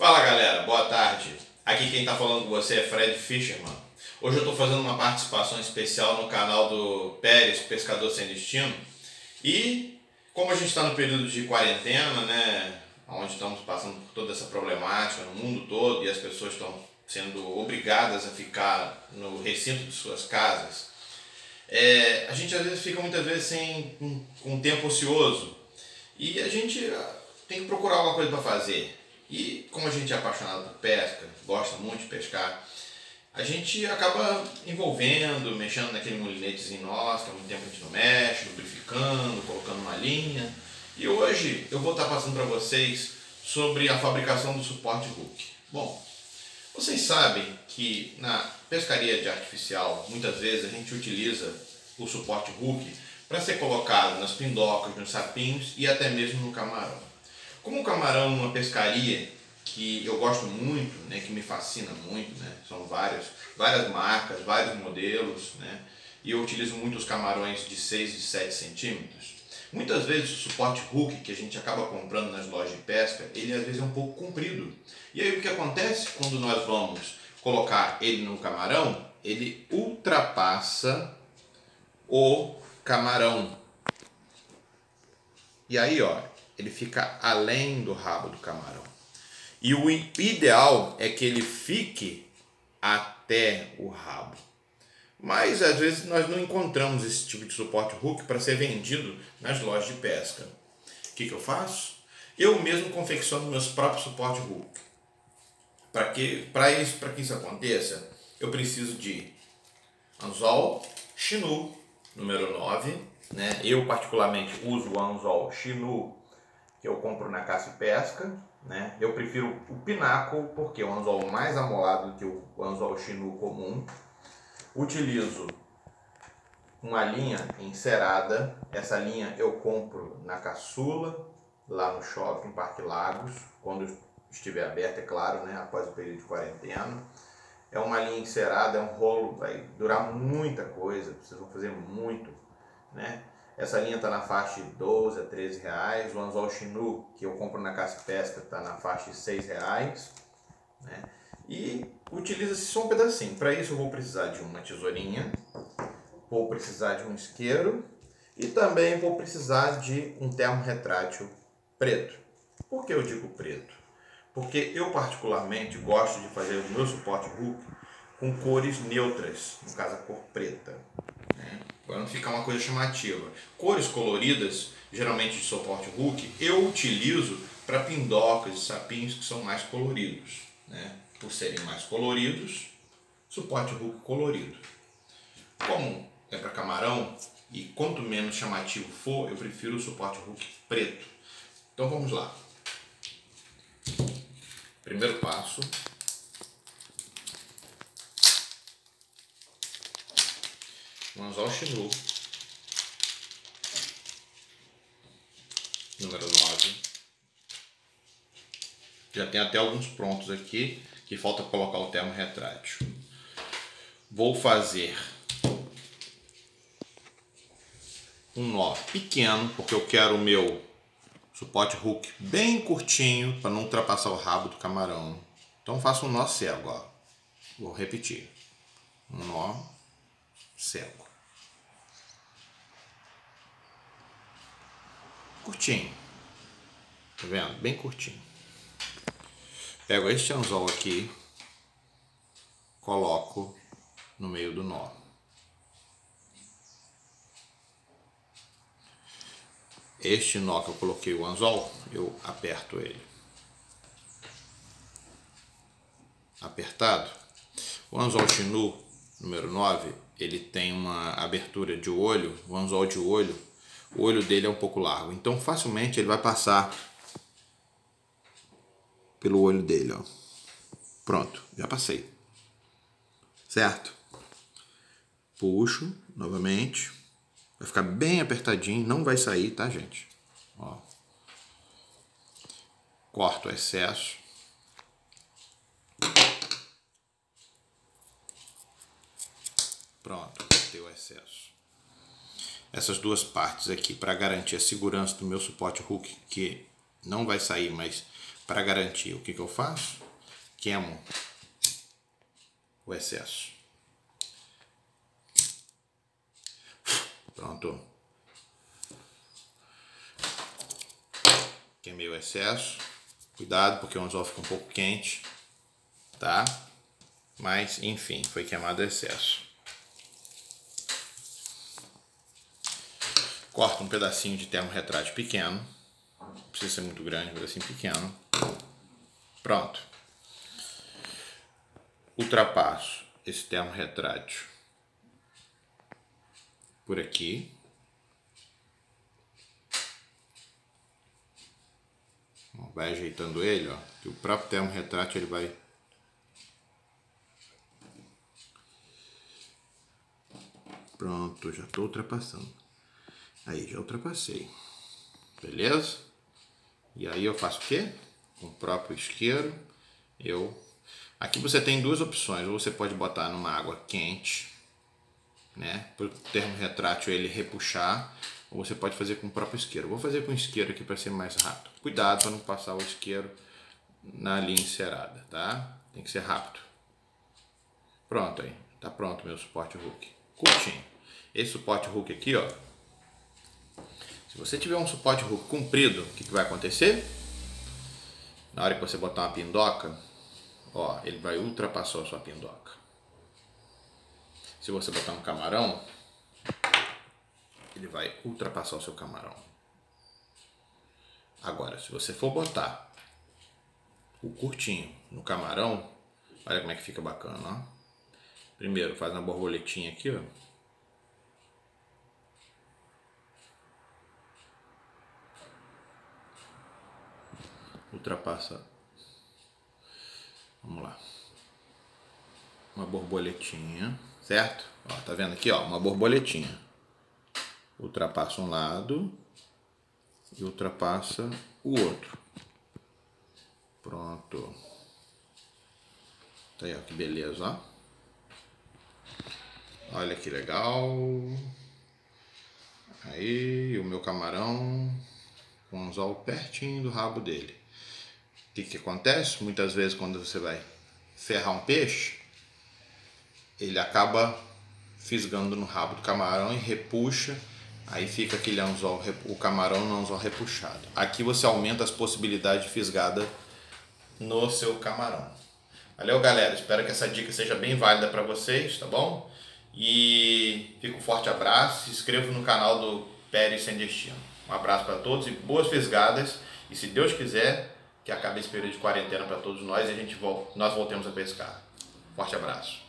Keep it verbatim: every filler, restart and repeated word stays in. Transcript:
Fala galera, boa tarde. Aqui quem está falando com você é Fred Fischerman. Hoje eu estou fazendo uma participação especial no canal do Pérez, Pescador Sem Destino. E como a gente está no período de quarentena, né, onde estamos passando por toda essa problemática no mundo todo e as pessoas estão sendo obrigadas a ficar no recinto de suas casas, é, a gente às vezes fica muitas vezes sem um, um tempo ocioso e a gente tem que procurar alguma coisa para fazer. E como a gente é apaixonado por pesca, gosta muito de pescar, a gente acaba envolvendo, mexendo naquele molinetezinho nosso, que há muito tempo a gente não mexe, lubrificando, colocando uma linha. E hoje eu vou estar passando para vocês sobre a fabricação do suporte hook. Bom, vocês sabem que na pescaria de artificial, muitas vezes a gente utiliza o suporte hook para ser colocado nas pindocas, nos sapinhos e até mesmo no camarão. Como o camarão é uma pescaria que eu gosto muito, né, que me fascina muito, né, são várias, várias marcas, vários modelos, né, e eu utilizo muito os camarões de seis e sete centímetros. Muitas vezes o suporte hook que a gente acaba comprando nas lojas de pesca, ele às vezes é um pouco comprido. E aí o que acontece quando nós vamos colocar ele no camarão? Ele ultrapassa o camarão. E aí, ó, ele fica além do rabo do camarão. E o ideal é que ele fique até o rabo. Mas às vezes nós não encontramos esse tipo de suporte hook para ser vendido nas lojas de pesca. O que, que eu faço? Eu mesmo confecciono meus próprios suporte hook. Para que, para isso, para que isso aconteça, eu preciso de anzol Shinu número nove. Né? Eu particularmente uso o anzol Shinu que eu compro na Caça e Pesca, né? Eu prefiro o Pinnacle porque é um anzol mais amolado do que o anzol Shinu comum. Utilizo uma linha encerada. Essa linha eu compro na Caçula, lá no shopping Parque Lagos, quando estiver aberto, é claro, né? Após o período de quarentena. É uma linha encerada, é um rolo, vai durar muita coisa, vocês vão fazer muito, né? Essa linha está na faixa de doze a treze reais. O anzol Shinu, que eu compro na Caça e Pesca, está na faixa de seis reais. Né? E utiliza-se só um pedacinho. Para isso eu vou precisar de uma tesourinha, vou precisar de um isqueiro e também vou precisar de um termo retrátil preto. Por que eu digo preto? Porque eu particularmente gosto de fazer o meu suporte hook com cores neutras, no caso a cor preta. Né? Para não ficar uma coisa chamativa. Cores coloridas, geralmente de suporte hook, eu utilizo para pindocas e sapinhos que são mais coloridos. Né? Por serem mais coloridos, suporte hook colorido. Como é para camarão, e quanto menos chamativo for, eu prefiro o suporte hook preto. Então vamos lá. Primeiro passo. Um anzol Shinu número nove. Já tem até alguns prontos aqui, que falta colocar o termo retrátil. Vou fazer um nó pequeno, porque eu quero o meu suporte hook bem curtinho, para não ultrapassar o rabo do camarão. Então faço um nó cego, ó. Vou repetir. Um nó cego. Curtinho. Tá vendo? Bem curtinho. Pego este anzol aqui, coloco no meio do nó. Este nó que eu coloquei o anzol, eu aperto ele. Apertado. O anzol Shinu número nove, ele tem uma abertura de olho, o anzol de olho, o olho dele é um pouco largo, então facilmente ele vai passar pelo olho dele, ó. Pronto, já passei. Certo? Puxo novamente. Vai ficar bem apertadinho, não vai sair, tá, gente? Ó. Corto o excesso. Pronto, cortei o excesso. Essas duas partes aqui, para garantir a segurança do meu suporte hook, que não vai sair, mas Para garantir, o que, que eu faço? Queimo o excesso. Pronto. Queimei o excesso. Cuidado, porque o anzol fica um pouco quente, tá? Mas, enfim, foi queimado o excesso. Corta um pedacinho de termo retrátil pequeno. Não precisa ser muito grande, um pedacinho pequeno. Pronto. Ultrapasso esse termo retrátil por aqui. Vai ajeitando ele, ó, que o próprio termo retrátil ele vai pronto, já estou ultrapassando. Aí, já ultrapassei. Beleza? E aí eu faço o quê? Com o próprio isqueiro, eu... Aqui você tem duas opções. Ou você pode botar numa água quente, né? Para o termo retrátil ele repuxar. Ou você pode fazer com o próprio isqueiro. Vou fazer com o isqueiro aqui para ser mais rápido. Cuidado para não passar o isqueiro na linha encerada, tá? Tem que ser rápido. Pronto aí. Tá pronto meu suporte hook. Curtinho. Esse suporte hook aqui, ó. Se você tiver um suporte hook comprido, o que, que vai acontecer? Na hora que você botar uma pindoca, ó, ele vai ultrapassar a sua pindoca. Se você botar um camarão, ele vai ultrapassar o seu camarão. Agora, se você for botar o curtinho no camarão, olha como é que fica bacana, ó. Primeiro faz uma borboletinha aqui, ó. Ultrapassa. Vamos lá. Uma borboletinha, certo? Ó, tá vendo aqui, ó, uma borboletinha. Ultrapassa um lado e ultrapassa o outro. Pronto. Tá aí, ó, que beleza, ó. Olha que legal. Aí, o meu camarão com o anzol pertinho do rabo dele. O que que acontece? Muitas vezes quando você vai ferrar um peixe, ele acaba fisgando no rabo do camarão e repuxa. Aí fica aquele anzol, o camarão no anzol repuxado. Aqui você aumenta as possibilidades de fisgada no seu camarão. Valeu, galera. Espero que essa dica seja bem válida para vocês, tá bom? E fica um forte abraço. Se inscreva no canal do Pere Sem Destino. Um abraço para todos e boas fisgadas. E se Deus quiser, que acabe esse período de quarentena para todos nós e a gente volta, nós voltemos a pescar. Forte abraço.